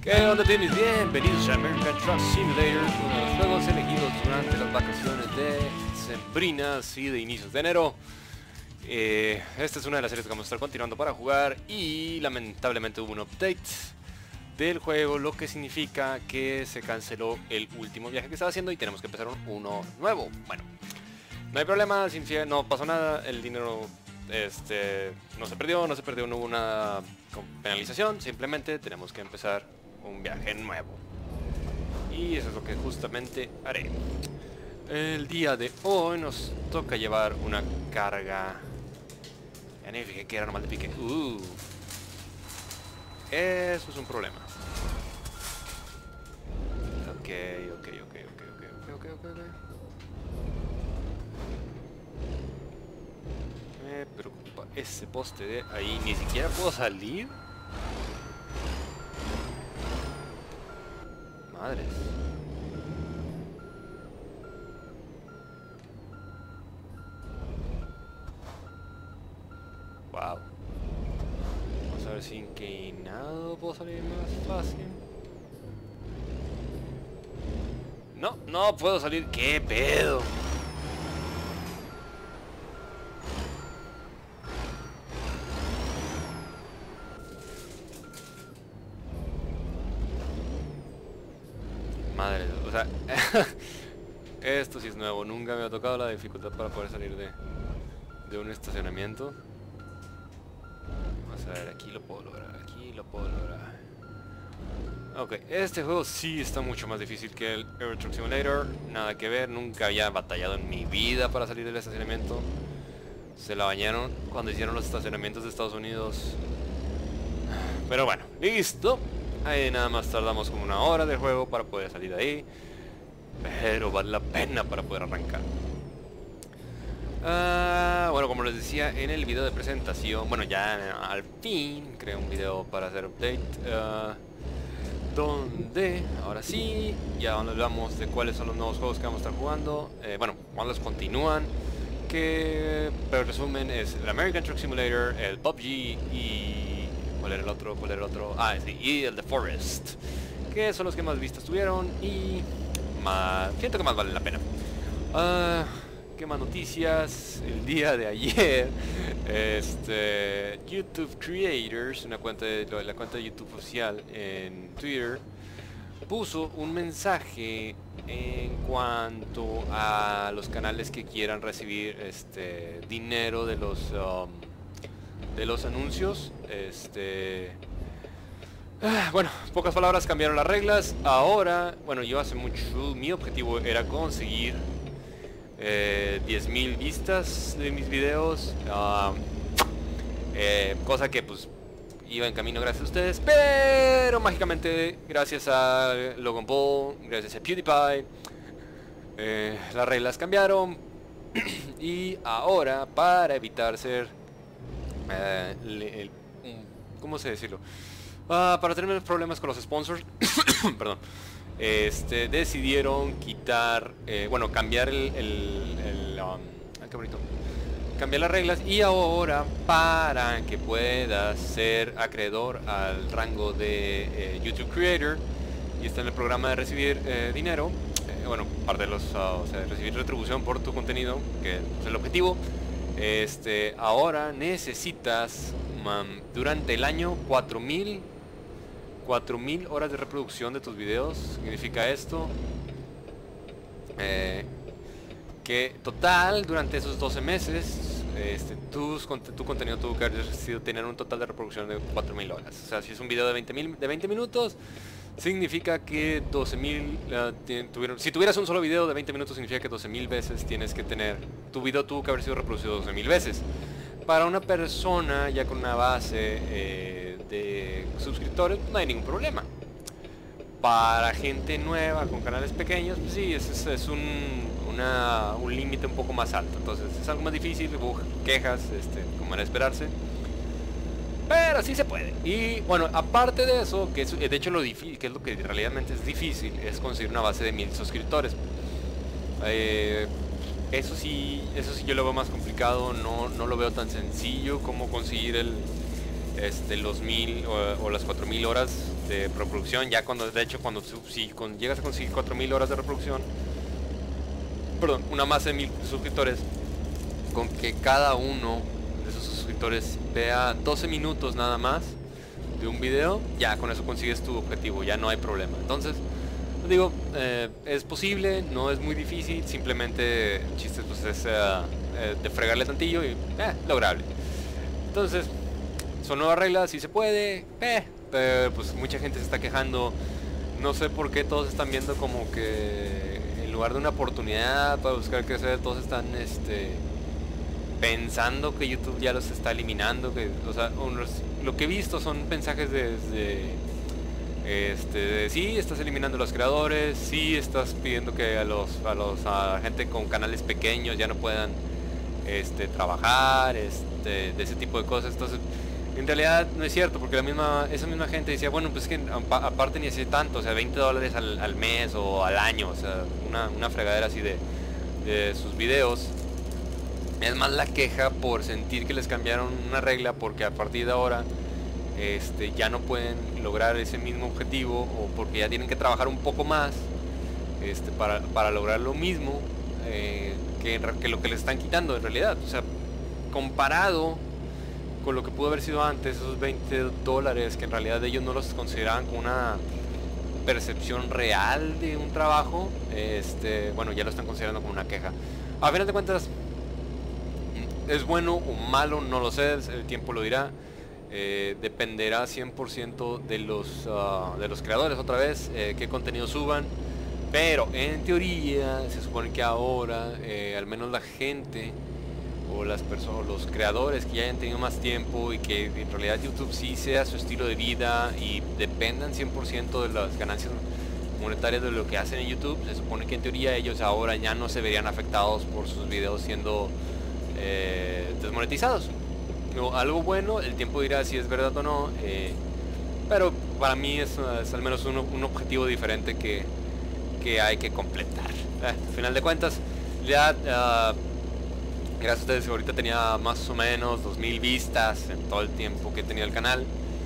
¿Qué onda, tenis? Bienvenidos a American Truck Simulator, uno de los juegos elegidos durante las vacaciones de sembrinas y de inicios de enero. Esta es una de las series que vamos a estar continuando para jugar y lamentablemente hubo un update del juego, lo que significa que se canceló el último viaje que estaba haciendo y tenemos que empezar uno nuevo. Bueno, no hay problema, no pasó nada, el dinero no se perdió, no hubo una penalización, simplemente tenemos que empezar un viaje nuevo. Y eso es lo que justamente haré. El día de hoy nos toca llevar una carga. Ya ni fijé que era normal de pique. Eso es un problema. Ok. Me preocupa ese poste de ahí. Ni siquiera puedo salir. Madres. Wow. Vamos a ver si inclinado puedo salir más fácil. No puedo salir. ¿Qué pedo? Madre, o sea, esto sí es nuevo, nunca me ha tocado la dificultad para poder salir de un estacionamiento. Vamos a ver, aquí lo puedo lograr, Ok, este juego sí está mucho más difícil que el Euro Truck Simulator, nada que ver, nunca había batallado en mi vida para salir del estacionamiento. Se la bañaron cuando hicieron los estacionamientos de Estados Unidos. Pero bueno, listo. Ahí nada más tardamos como una hora de juego para poder salir de ahí. Pero vale la pena para poder arrancar. Bueno, como les decía en el video de presentación, bueno, ya al fin creé un video para hacer update, donde ahora sí ya hablamos de cuáles son los nuevos juegos que vamos a estar jugando. Bueno, cuáles continúan, que pero el resumen es el American Truck Simulator, el PUBG y ¿cuál era el otro? Ah, sí, y el The Forest, que son los que más vistas tuvieron y siento que más valen la pena. ¿Qué más noticias? El día de ayer, YouTube Creators, la cuenta de YouTube oficial en Twitter, puso un mensaje en cuanto a los canales que quieran recibir dinero de los anuncios. Bueno, pocas palabras, cambiaron las reglas. Ahora, bueno, yo hace mucho, mi objetivo era conseguir 10.000 vistas de mis videos, cosa que pues iba en camino gracias a ustedes, pero mágicamente gracias a Logan Paul, gracias a PewDiePie, las reglas cambiaron. Y ahora, para evitar ser ¿cómo se decirlo? Para tener problemas con los sponsors, perdón, decidieron quitar, bueno, cambiar qué bonito, cambiar las reglas, y ahora para que puedas ser acreedor al rango de YouTube Creator y está en el programa de recibir dinero, bueno, parte de o sea, recibir retribución por tu contenido, que es el objetivo. Ahora necesitas durante el año 4.000 horas de reproducción de tus videos. Significa esto que total durante esos 12 meses tu contenido tuvo que haber sido tener un total de reproducción de 4.000 horas. O sea, si es un video de 20 minutos, significa que 12.000 tuvieron. Si tuvieras un solo video de 20 minutos, significa que 12.000 veces tienes que tener. Tu video tuvo que haber sido reproducido 12.000 veces. Para una persona ya con una base de suscriptores, no hay ningún problema. Para gente nueva con canales pequeños, pues sí, es un límite un poco más alto. Entonces es algo más difícil, hubo quejas, como era de esperarse. Pero sí se puede. Y bueno, aparte de eso, que es, de hecho lo difícil, que es lo que realmente es difícil, es conseguir una base de 1.000 suscriptores. Eso sí yo lo veo más complicado, no lo veo tan sencillo como conseguir los 1000 o las 4000 horas de reproducción. Ya cuando, de hecho, cuando llegas a conseguir 4000 horas de reproducción, perdón, una masa de 1000 suscriptores, con que cada uno de esos suscriptores vea 12 minutos nada más de un video, ya con eso consigues tu objetivo, ya no hay problema. Entonces, digo, es posible, no es muy difícil, simplemente el chiste pues es de fregarle tantillo y lograble. Entonces, son nuevas reglas, sí se puede, pero pues mucha gente se está quejando. No sé por qué todos están viendo como que en lugar de una oportunidad para buscar crecer, todos están pensando que YouTube ya los está eliminando, que, o sea, lo que he visto son mensajes de sí, estás eliminando a los creadores, sí, estás pidiendo que a gente con canales pequeños ya no puedan trabajar, de ese tipo de cosas. Entonces, en realidad no es cierto, porque esa misma gente decía, bueno, pues que aparte ni hace tanto, o sea, $20 al mes o al año, o sea, una fregadera así de sus videos. Es más la queja por sentir que les cambiaron una regla, porque a partir de ahora ya no pueden lograr ese mismo objetivo, o porque ya tienen que trabajar un poco más para lograr lo mismo que lo que les están quitando en realidad. O sea, comparado con lo que pudo haber sido antes, esos $20 que en realidad ellos no los consideraban como una percepción real de un trabajo, bueno, ya lo están considerando como una queja. A final de cuentas, ¿es bueno o malo? No lo sé, el tiempo lo dirá. Dependerá 100% de los creadores, otra vez, qué contenido suban. Pero en teoría se supone que ahora al menos la gente o las personas, los creadores que ya hayan tenido más tiempo y que en realidad YouTube sí sea su estilo de vida y dependan 100% de las ganancias monetarias de lo que hacen en YouTube, se supone que en teoría ellos ahora ya no se verían afectados por sus videos siendo desmonetizados. Algo bueno, el tiempo dirá si es verdad o no, pero para mí es al menos un objetivo diferente que hay que completar. Al final de cuentas, ya gracias a ustedes, ahorita tenía más o menos 2000 vistas en todo el tiempo que tenía el canal.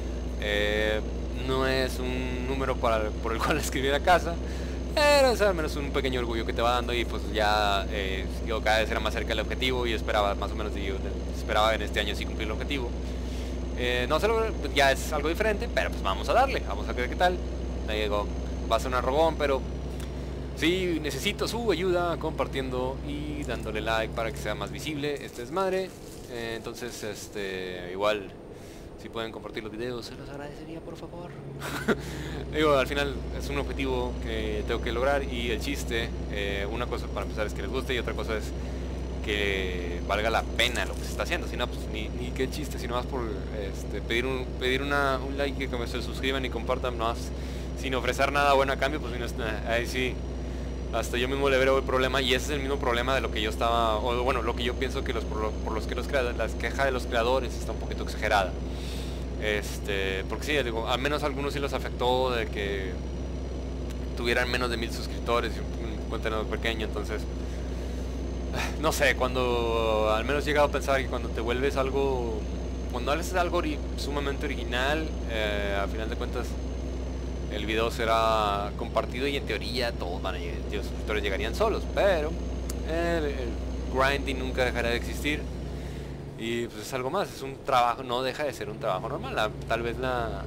No es un número por el cual escribir a casa, pero es al menos un pequeño orgullo que te va dando, y pues ya yo cada vez era más cerca del objetivo y esperaba más o menos, esperaba en este año sí cumplir el objetivo. No sé, ya es algo diferente, pero pues vamos a darle, vamos a ver qué tal. Digo, va a ser un arrogón, pero sí necesito su ayuda compartiendo y dándole like para que sea más visible este desmadre. Entonces, igual, si pueden compartir los videos, se los agradecería, por favor. Digo, al final es un objetivo que tengo que lograr, y el chiste, una cosa para empezar es que les guste, y otra cosa es que valga la pena lo que se está haciendo. Si no, pues ni qué chiste, sino más por pedir un like, que se suscriban y compartan, más sin ofrecer nada bueno a cambio, pues ahí sí, hasta yo mismo le veo el problema, y ese es el mismo problema de lo que yo estaba, o bueno, lo que yo pienso que por los que las quejas de los creadores está un poquito exagerada. Porque sí, digo, al menos a algunos sí los afectó de que tuvieran menos de 1000 suscriptores y un contenido pequeño. Entonces, no sé, cuando al menos he llegado a pensar que cuando te vuelves algo, cuando haces algo sumamente original, al final de cuentas el video será compartido, y en teoría todos los suscriptores llegarían solos, pero el grinding nunca dejará de existir. Y pues es algo más, es un trabajo, no deja de ser un trabajo normal. Tal vez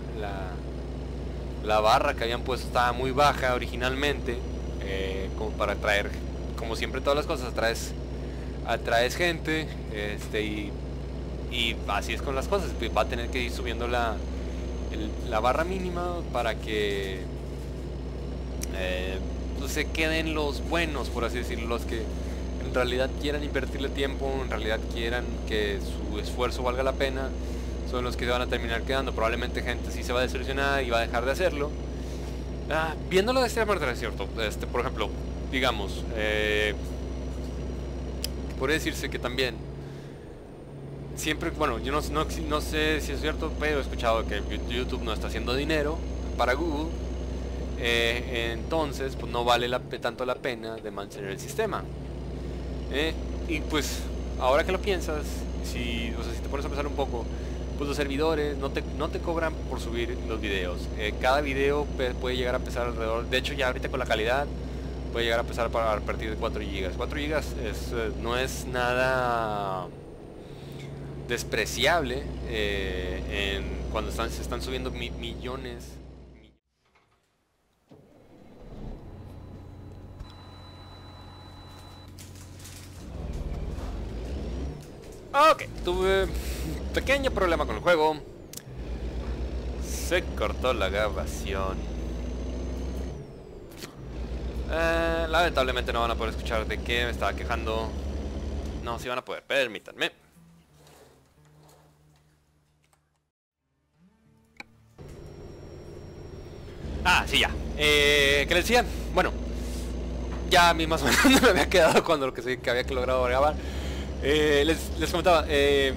la barra que habían puesto estaba muy baja originalmente, como para atraer, como siempre todas las cosas, atraes gente, y así es con las cosas, va a tener que ir subiendo la barra mínima para que pues se queden los buenos, por así decirlo, los que en realidad quieran invertirle tiempo, en realidad quieran que su esfuerzo valga la pena, son los que se van a terminar quedando. Probablemente gente sí se va a desilusionar y va a dejar de hacerlo. Viéndolo de esta manera, es cierto. Por ejemplo, digamos, podría decirse que también siempre, bueno, yo no sé si es cierto, pero he escuchado que YouTube no está haciendo dinero para Google. Entonces pues no vale tanto la pena de mantener el sistema. Y pues ahora que lo piensas, si te pones a pensar un poco, pues los servidores no te cobran por subir los videos. Cada video puede llegar a pesar alrededor, de hecho ya ahorita con la calidad puede llegar a pesar a partir de 4 GB. 4 GB no es nada despreciable cuando se están subiendo millones. Ok, tuve un pequeño problema con el juego. Se cortó la grabación. Lamentablemente no van a poder escuchar de qué me estaba quejando. No, sí van a poder, permítanme. Ah, sí, ya. ¿Qué les decía? Bueno, ya a mí más o menos me había quedado cuando lo que había logrado grabar. Les comentaba,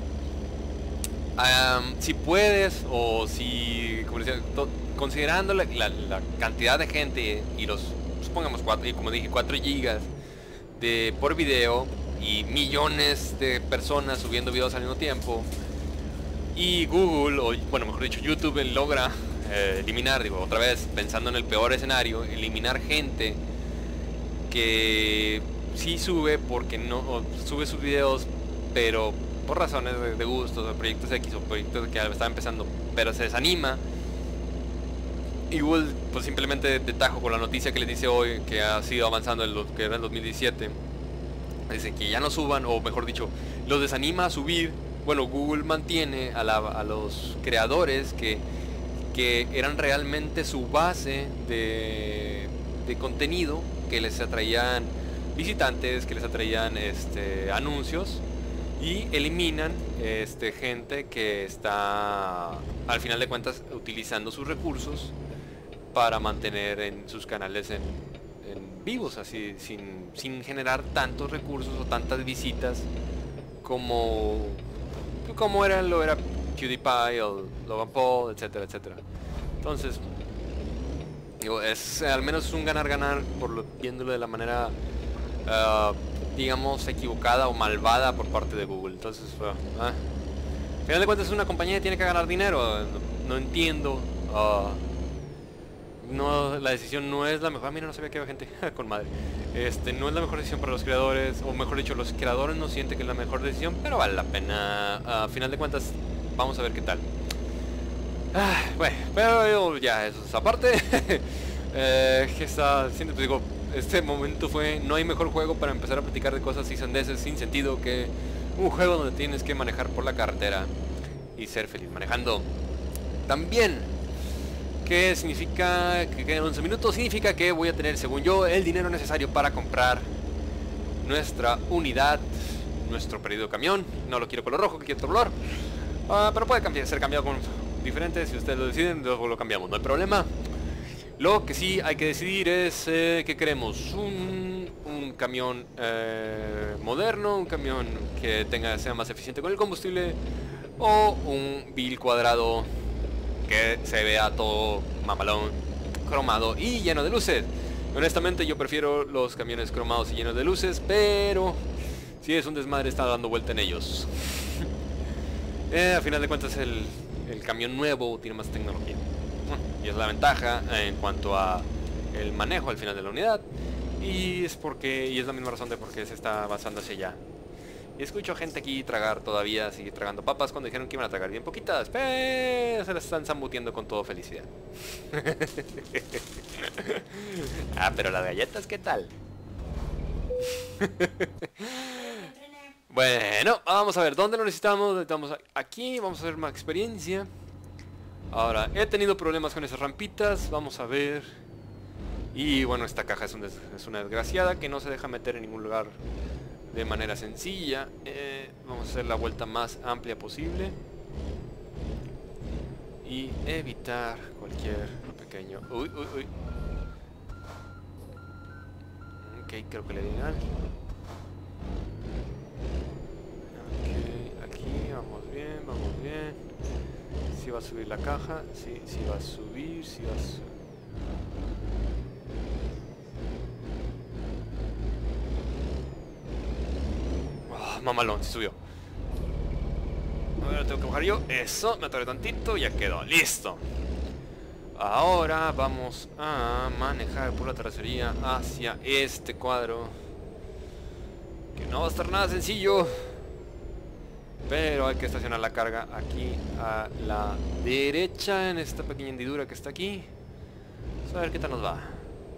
si puedes o si, como decía, considerando la cantidad de gente y los, supongamos 4, y como dije, 4 gigas por video y millones de personas subiendo videos al mismo tiempo, y Google, o bueno, mejor dicho, YouTube logra eliminar, digo, otra vez pensando en el peor escenario, eliminar gente que sí sube porque no sube sus videos, pero por razones de gustos, o proyectos X o proyectos que estaba empezando, pero se desanima. Y Google pues simplemente de tajo con la noticia que les dice hoy, que ha sido avanzando en lo que era el 2017, dice que ya no suban, o mejor dicho, los desanima a subir. Bueno, Google mantiene a los creadores que eran realmente su base de contenido, que les atraían visitantes, que les atraían anuncios, y eliminan gente que está al final de cuentas utilizando sus recursos para mantener en sus canales en vivos, así sin generar tantos recursos o tantas visitas como lo era PewDiePie o Logan Paul, etcétera, etcétera. Entonces, digo, es al menos un ganar-ganar viéndolo de la manera digamos equivocada o malvada por parte de Google. Entonces, al final de cuentas es una compañía que tiene que ganar dinero. No entiendo. No, la decisión no es la mejor. Mira, no sabía que había gente con madre. No es la mejor decisión para los creadores, o mejor dicho, los creadores no sienten que es la mejor decisión, pero vale la pena. A final de cuentas, vamos a ver qué tal. Bueno, pero ya, eso es aparte. Que está siendo, pues digo, este momento no hay mejor juego para empezar a platicar de cosas y sandeces sin sentido que un juego donde tienes que manejar por la carretera y ser feliz manejando. También, ¿qué significa que quedan 11 minutos? Significa que voy a tener, según yo, el dinero necesario para comprar nuestra unidad, nuestro pedido camión. No lo quiero color rojo, quiero otro color. Pero puede ser cambiado con diferentes, si ustedes lo deciden, luego lo cambiamos, no hay problema. Lo que sí hay que decidir es qué queremos. Un camión moderno, un camión que sea más eficiente con el combustible, o un bill cuadrado que se vea todo mamalón, cromado y lleno de luces. Honestamente yo prefiero los camiones cromados y llenos de luces, pero si es un desmadre está dando vuelta en ellos. A final de cuentas el camión nuevo tiene más tecnología. Y es la ventaja en cuanto a el manejo al final de la unidad, y es la misma razón de por qué se está basando hacia allá. Y escucho gente aquí todavía sigue tragando papas cuando dijeron que iban a tragar bien poquitas, pero se las están zambuteando con toda felicidad. Pero las galletas, ¿qué tal? Bueno, vamos a ver, ¿dónde lo necesitamos? Necesitamos aquí, vamos a hacer más experiencia. Ahora, he tenido problemas con esas rampitas, vamos a ver. Y bueno, esta caja es una desgraciada que no se deja meter en ningún lugar de manera sencilla. Vamos a hacer la vuelta más amplia posible y evitar cualquier pequeño... Uy. Ok, creo que le di mal. Ok, aquí, vamos bien. Si va a subir la caja, sí va a subir, mamalón, sí subió. A ver, tengo que bajar yo. Eso, me atoré tantito, ya quedó, listo. Ahora vamos a manejar por la terracería hacia este cuadro, que no va a estar nada sencillo, pero hay que estacionar la carga aquí a la derecha, en esta pequeña hendidura que está aquí. Vamos a ver qué tal nos va.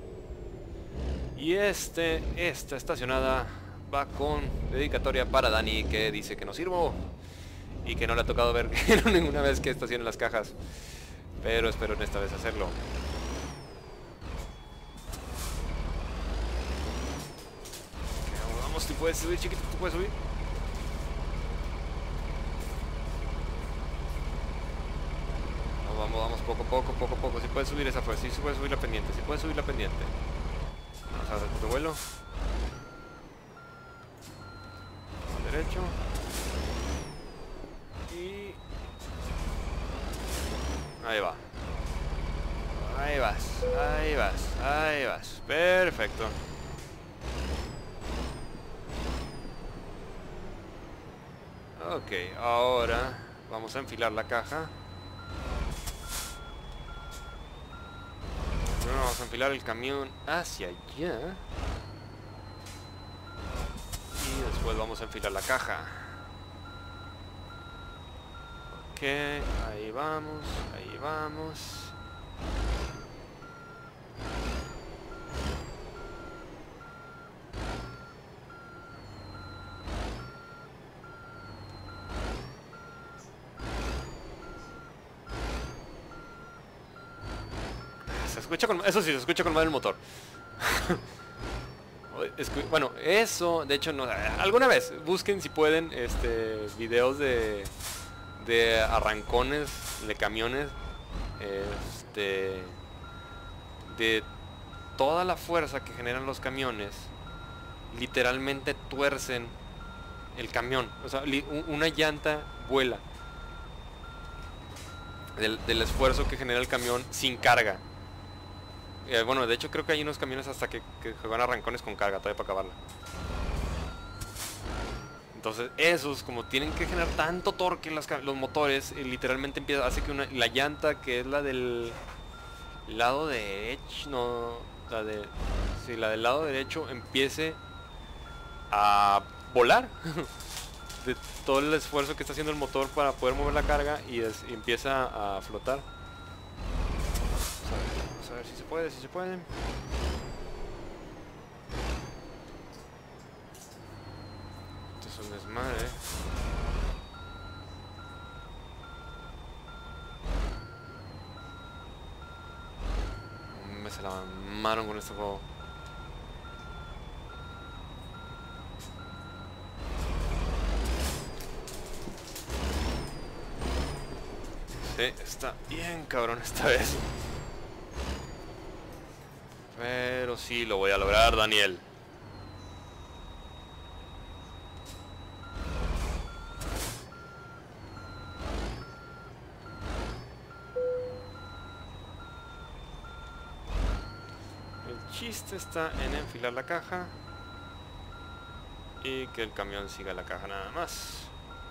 Y esta estacionada va con dedicatoria para Dani, que dice que no sirvo y que no le ha tocado ver ninguna vez que estacione las cajas, pero espero en esta vez hacerlo. Vamos, tú puedes subir, chiquito, tú puedes subir. Vamos, poco a poco. Si puedes subir esa fuerza, si puedes subir la pendiente, Vamos a hacer tu vuelo. Al derecho. Y... ahí va. Ahí vas. Perfecto. Ok, ahora vamos a enfilar la caja. Vamos a enfilar el camión hacia allá. Y después vamos a enfilar la caja. Ok, ahí vamos. Eso sí, se escucha con madre el motor. Bueno, eso, de hecho, no. Alguna vez busquen si pueden videos de arrancones de camiones, de toda la fuerza que generan los camiones. Literalmente tuercen el camión. O sea, una llanta vuela del esfuerzo que genera el camión sin carga. Bueno, de hecho creo que hay unos camiones hasta que van a arrancones con carga todavía para acabarla. Entonces esos, como tienen que generar tanto torque los motores, literalmente hace que la llanta, que es la del lado derecho, no, la del lado derecho, empiece a volar de todo el esfuerzo que está haciendo el motor para poder mover la carga, y empieza a flotar. A ver si se puede, Esto es un desmadre. Me se la mamaron con este juego. Sí, está bien cabrón esta vez. Pero sí, lo voy a lograr, Daniel. El chiste está en enfilar la caja y que el camión siga la caja nada más.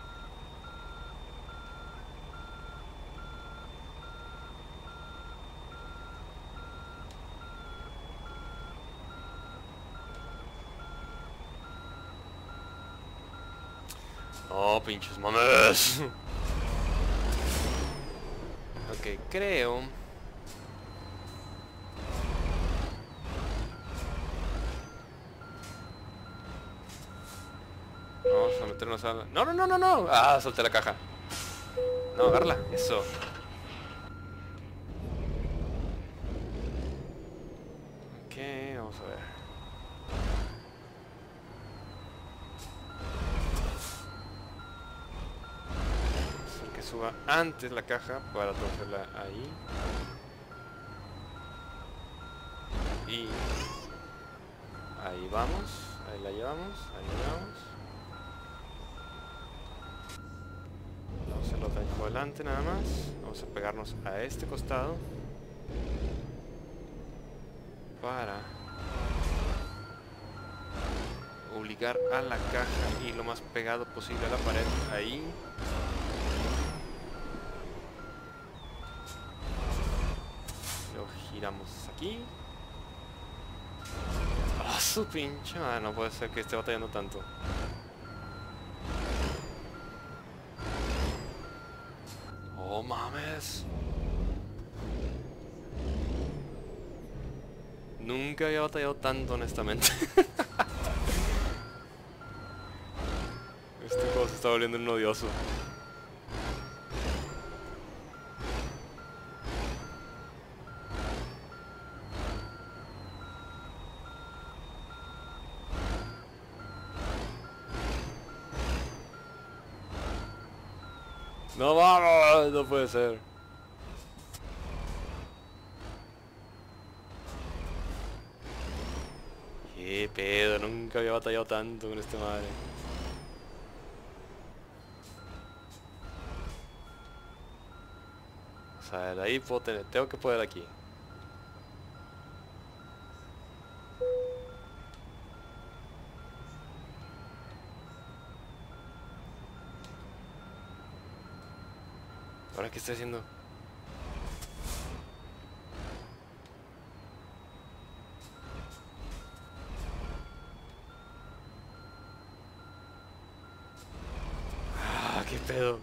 Oh, pinches mames. Ok, creo. Vamos a meternos a la... No. Ah, solté la caja. No, agarra. Eso. Ok, vamos a ver. Suba antes la caja para torcerla ahí. Y ahí vamos, ahí la llevamos. Vamos a hacerlo de aquí adelante nada más. Vamos a pegarnos a este costado para obligar a la caja y lo más pegado posible a la pared. Ahí. giramos aquí. ¡Ah, su pinche! No puede ser que esté batallando tanto. ¡Oh, mames! Nunca había batallado tanto, honestamente. Este juego se está volviendo un odioso. No vamos, no puede ser. Qué pedo, nunca había batallado tanto con este madre. O sea, de ahí puedo tener, tengo que poder aquí. ¿Ahora qué estoy haciendo? Ah, qué pedo.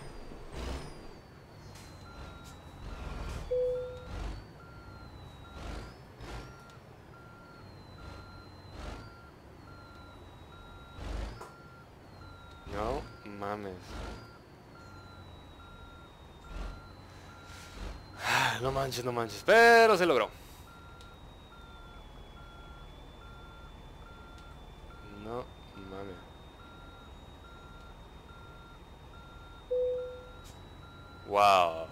No mames. No manches, no manches. Pero se logró. No mames. Wow.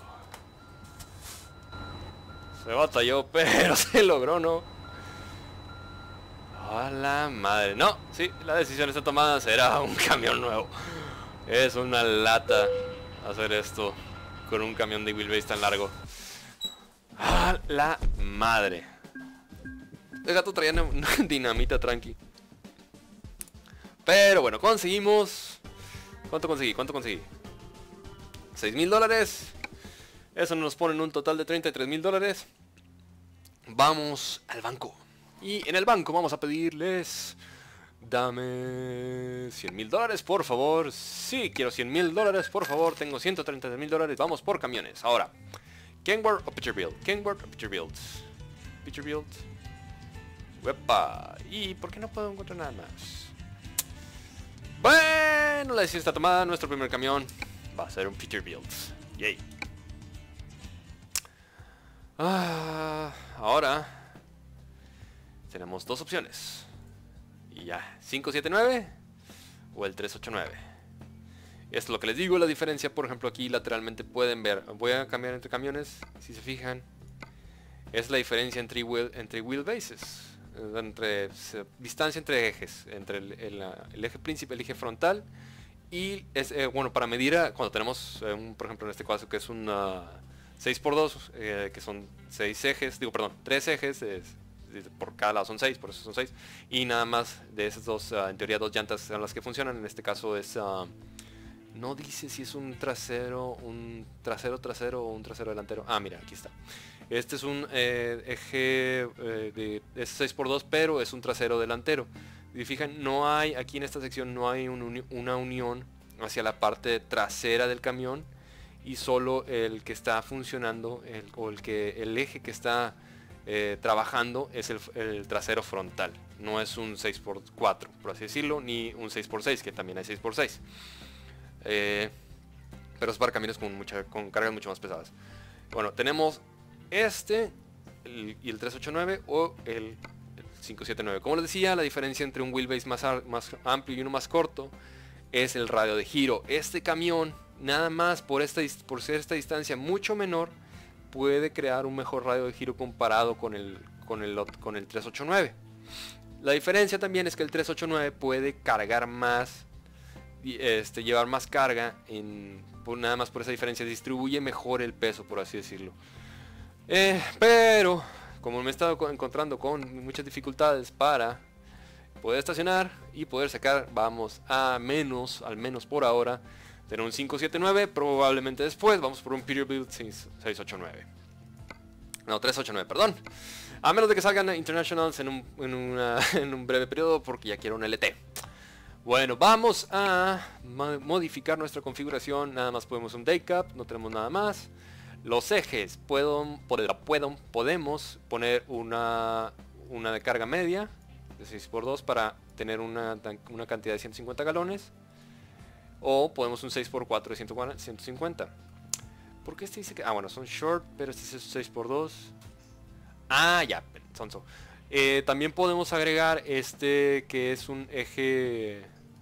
Se batalló, pero se logró, ¿no? A la madre. No, sí, la decisión está tomada. Será un camión nuevo. Es una lata hacer esto con un camión de wheelbase tan largo. A la madre. El gato traía una dinamita tranqui. Pero bueno, conseguimos. ¿Cuánto conseguí? ¿Cuánto conseguí? $6,000. Eso nos pone en un total de $33,000. Vamos al banco. Y en el banco vamos a pedirles: dame $100,000, por favor. Sí, quiero $100,000, por favor. Tengo $133,000. Vamos por camiones. Ahora, Kenworth o Picture Build. Kenworth o Picture Build. Picture Build. Wepa. ¿Y por qué no puedo encontrar nada más? Bueno, la decisión está tomada. Nuestro primer camión va a ser un Picture Build. Yay. Ahora tenemos dos opciones. Y ya, 579 o el 389. Esto es lo que les digo, la diferencia, por ejemplo, aquí lateralmente pueden ver. Voy a cambiar entre camiones, si se fijan. Es la diferencia entre wheelbases. Distancia entre ejes. Entre el eje principal, el eje frontal. Y es, bueno, para medir cuando tenemos, por ejemplo, en este caso que es un 6x2, que son 6 ejes, digo, perdón, 3 ejes, por cada lado son 6, por eso son 6. Y nada más de esas dos, en teoría 2 llantas son las que funcionan. En este caso es, no dice si es un trasero o un trasero delantero. Ah, mira, aquí está. Este es un eje es 6x2, pero es un trasero delantero. Y fijan, no hay, aquí en esta sección no hay una unión hacia la parte trasera del camión, y solo el que está funcionando, el eje que está trabajando es el trasero frontal. No es un 6x4, por así decirlo, ni un 6x6, que también hay 6x6. Pero es para camiones con cargas mucho más pesadas. Bueno, tenemos este y el 389 o el 579. Como les decía, la diferencia entre un wheelbase más amplio y uno más corto es el radio de giro. Este camión, nada más por ser esta distancia mucho menor, puede crear un mejor radio de giro comparado con el 389. La diferencia también es que el 389 puede cargar más, llevar más carga, nada más por esa diferencia distribuye mejor el peso, por así decirlo. Pero como me he estado encontrando con muchas dificultades para poder estacionar y poder sacar, vamos a al menos por ahora, tener un 579. Probablemente después vamos por un Peterbilt 689. No, 389, perdón. A menos de que salgan Internationals en un breve periodo, porque ya quiero un LT. Bueno, vamos a modificar nuestra configuración. Nada más podemos un day cap, no tenemos nada más. Los ejes, podemos poner una de carga media de 6x2 para tener una cantidad de 150 galones. O podemos un 6x4 de 150. ¿Por qué este dice que...? Ah, bueno, son short, pero este es 6x2. Ah, ya, sonso. También podemos agregar este que es un eje...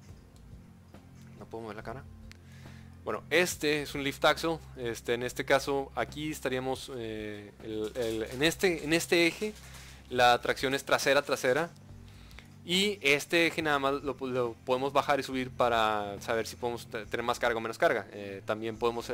No puedo mover la cara. Bueno, este es un lift axle. En este caso, aquí estaríamos en este eje. La tracción es trasera. Y este eje nada más lo podemos bajar y subir para saber si podemos tener más carga o menos carga. También podemos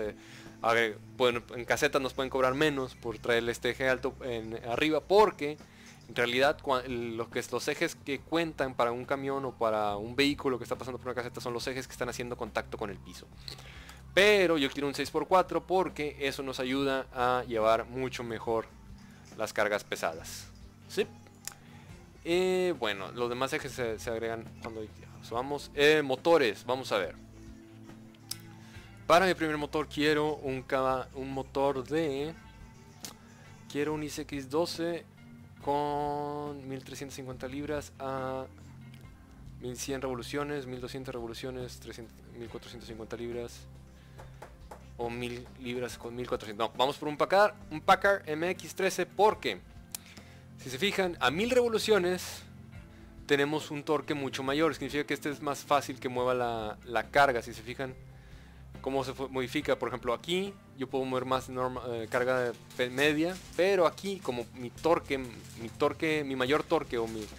en casetas nos pueden cobrar menos por traer este eje alto arriba, porque en realidad los ejes que cuentan para un camión o para un vehículo que está pasando por una caseta son los ejes que están haciendo contacto con el piso. Pero yo quiero un 6x4 porque eso nos ayuda a llevar mucho mejor las cargas pesadas. ¿Sí? Bueno, los demás ejes se agregan cuando subamos. Motores, vamos a ver. Para mi primer motor quiero un motor de... Quiero un ICX12 con 1350 libras a 1100 revoluciones, 1200 revoluciones, 1450 libras o 1000 libras con 1400. No, vamos por un Packard MX-13 porque si se fijan, a 1000 revoluciones tenemos un torque mucho mayor. Significa que este es más fácil que mueva la carga. Si se fijan cómo se modifica, por ejemplo aquí yo puedo mover más carga media, pero aquí como mi mayor torque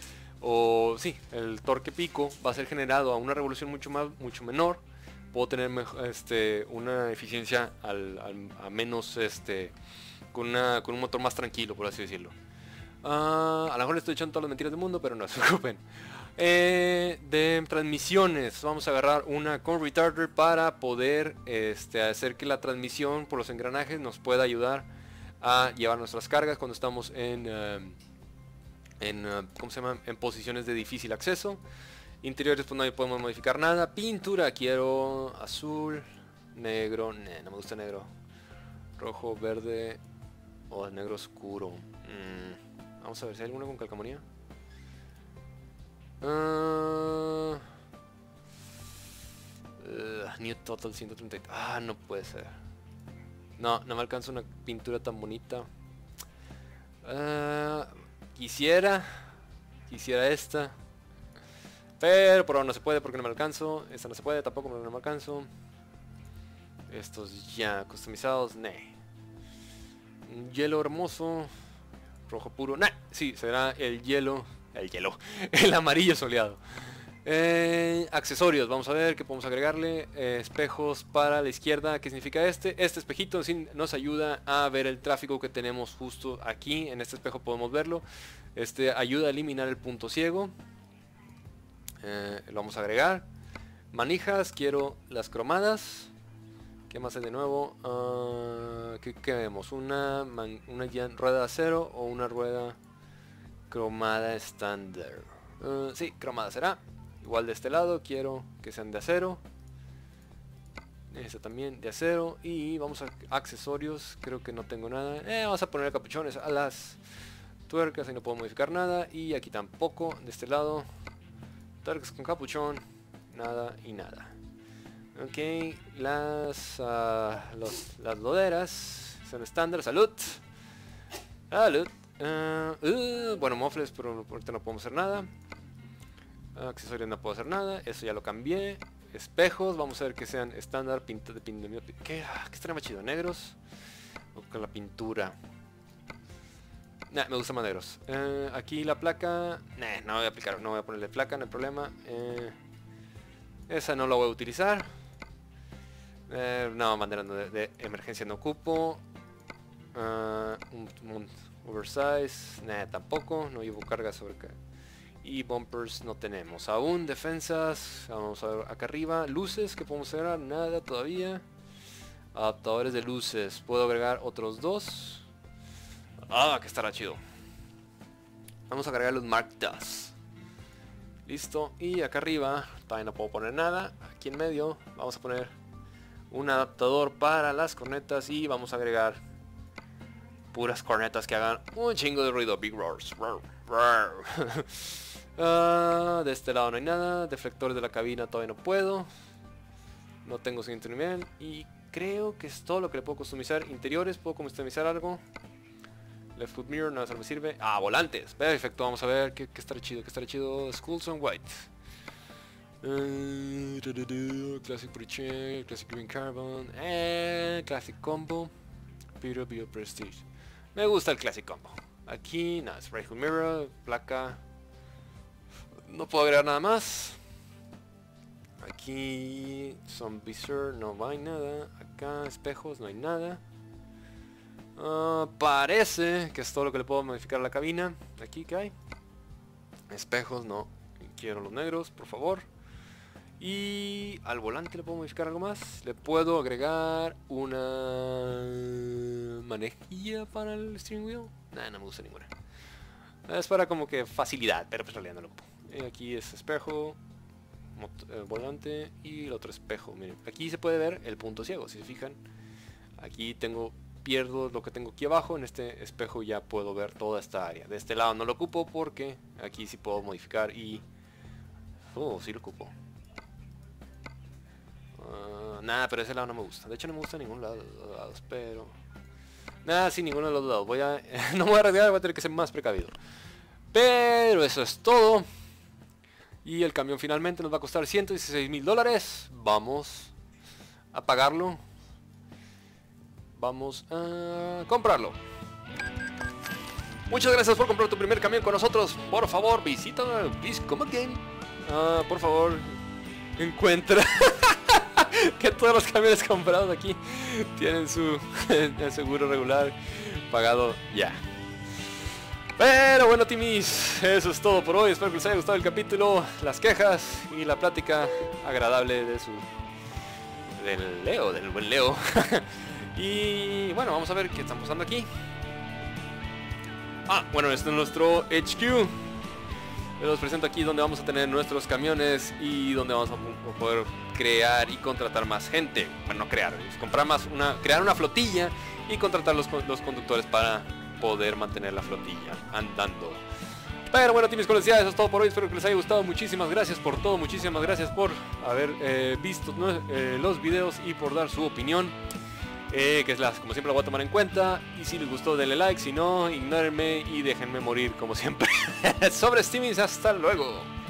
el torque pico va a ser generado a una revolución mucho menor, puedo tener una eficiencia a menos con un motor más tranquilo, por así decirlo. A lo mejor le estoy echando todas las mentiras del mundo, pero no se preocupen. De transmisiones, vamos a agarrar una con retarder para poder hacer que la transmisión por los engranajes nos pueda ayudar a llevar nuestras cargas cuando estamos ¿cómo se llama? En posiciones de difícil acceso. Interiores, pues no podemos modificar nada. Pintura, quiero azul, negro, no me gusta negro, rojo, verde o negro oscuro. Vamos a ver si hay alguna con calcamonía. New Total 130. No puede ser. No me alcanza una pintura tan bonita. Quisiera esta, pero por ahora no se puede porque no me alcanzo. Esta no se puede tampoco porque no me alcanzo. Estos ya customizados, hielo hermoso, rojo puro, sí, será el amarillo soleado. Accesorios, vamos a ver qué podemos agregarle. Espejos para la izquierda. ¿Qué significa este espejito? Nos ayuda a ver el tráfico que tenemos justo aquí. En este espejo podemos verlo. Ayuda a eliminar el punto ciego. Lo vamos a agregar. Manijas, quiero las cromadas. ¿Qué más hay de nuevo? ¿Qué vemos? Una rueda de acero o una rueda cromada estándar. Sí, cromada será. Igual de este lado quiero que sean de acero. Este también de acero. Y vamos a accesorios. Creo que no tengo nada. Vamos a poner capuchones a las tuercas. Ahí no puedo modificar nada. Y aquí tampoco. De este lado, tuercas con capuchón. Nada y nada. Ok, las loderas son estándar. Salud. Bueno, mofles, pero ahorita no podemos hacer nada. Accesorios no puedo hacer nada. Eso ya lo cambié. Espejos, vamos a ver que sean estándar. ¿Qué estaría más chido? ¿Negros? O con la pintura. Me gustan más negros. Aquí la placa. No voy a aplicar. No voy a ponerle placa, no hay problema. Esa no la voy a utilizar. No, bandera de emergencia no ocupo. Un oversize. Tampoco. No llevo carga sobre acá. Y bumpers no tenemos aún. Defensas, vamos a ver acá arriba. Luces, que podemos agregar, nada todavía. Adaptadores de luces, puedo agregar otros dos. Ah, que estará chido. Vamos a agregar los Mark II. Listo. Y acá arriba todavía no puedo poner nada. Aquí en medio vamos a poner un adaptador para las cornetas. Y vamos a agregar puras cornetas que hagan un chingo de ruido. Big roars. De este lado no hay nada. Deflectores de la cabina todavía no puedo. No tengo siguiente nivel. Y creo que es todo lo que le puedo customizar. Interiores, puedo customizar algo. Left foot mirror, nada, eso me sirve. Ah, volantes. Perfecto, vamos a ver qué estará chido, Skulls on white. Classic pre-check, Classic green carbon. Classic combo. Bio prestige. Me gusta el Classic combo. Aquí, nada, es right hood mirror, placa. No puedo agregar nada más. Aquí, some visor, no hay nada. Acá, espejos, no hay nada. Parece que es todo lo que le puedo modificar a la cabina. Aquí, ¿qué hay? Espejos, no. Quiero los negros, por favor. Y al volante le puedo modificar algo más. Le puedo agregar una manejilla para el steering wheel. Nah, no me gusta ninguna. Es para como que facilidad, pero pues en realidad no lo puedo. Aquí es espejo, volante y el otro espejo. Miren, aquí se puede ver el punto ciego, si se fijan. Aquí pierdo lo que tengo aquí abajo. En este espejo ya puedo ver toda esta área. De este lado no lo ocupo porque aquí sí puedo modificar y... Oh, sí lo ocupo. Nada, pero ese lado no me gusta. De hecho no me gusta ningún lado de los lados, pero... Nada, sí, ninguno de los lados. No voy a arriesgar, voy a tener que ser más precavido. Pero eso es todo. Y el camión finalmente nos va a costar $116,000. Vamos a pagarlo. Vamos a comprarlo. Muchas gracias por comprar tu primer camión con nosotros. Por favor, visita Please Come Again. Por favor, encuentra que todos los camiones comprados aquí tienen su seguro regular pagado ya. Pero bueno, Timis, eso es todo por hoy. Espero que les haya gustado el capítulo, las quejas y la plática agradable del buen Leo. Y bueno, vamos a ver qué están pasando aquí. Bueno, este es nuestro HQ. Les presento aquí donde vamos a tener nuestros camiones y donde vamos a poder crear y contratar más gente. Bueno, no crear, es crear una flotilla y contratar los conductores para poder mantener la flotilla andando. Pero bueno, Timis, como les decía, eso es todo por hoy. Espero que les haya gustado. Muchísimas gracias por todo. Muchísimas gracias por haber visto los videos y por dar su opinión. Como siempre la voy a tomar en cuenta. Y si les gustó denle like, si no, ignórenme y déjenme morir como siempre. Sobre Timis, hasta luego.